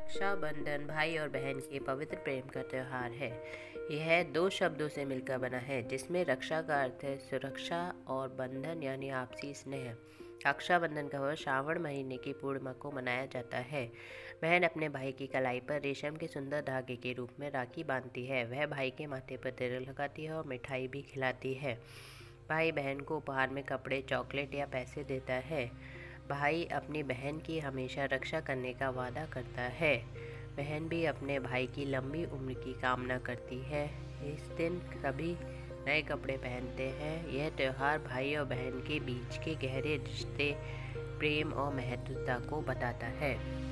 रक्षाबंधन भाई और बहन के पवित्र प्रेम का त्यौहार है। यह दो शब्दों से मिलकर बना है, जिसमें रक्षा का अर्थ है सुरक्षा और बंधन यानी आपसी स्नेह। रक्षाबंधन का वह श्रावण महीने की पूर्णिमा को मनाया जाता है। बहन अपने भाई की कलाई पर रेशम के सुंदर धागे के रूप में राखी बांधती है। वह भाई के माथे पर तिलक लगाती है और मिठाई भी खिलाती है। भाई बहन को उपहार में कपड़े, चॉकलेट या पैसे देता है। भाई अपनी बहन की हमेशा रक्षा करने का वादा करता है। बहन भी अपने भाई की लंबी उम्र की कामना करती है। इस दिन सभी नए कपड़े पहनते हैं। यह त्यौहार भाई और बहन के बीच के गहरे रिश्ते, प्रेम और महत्वता को बताता है।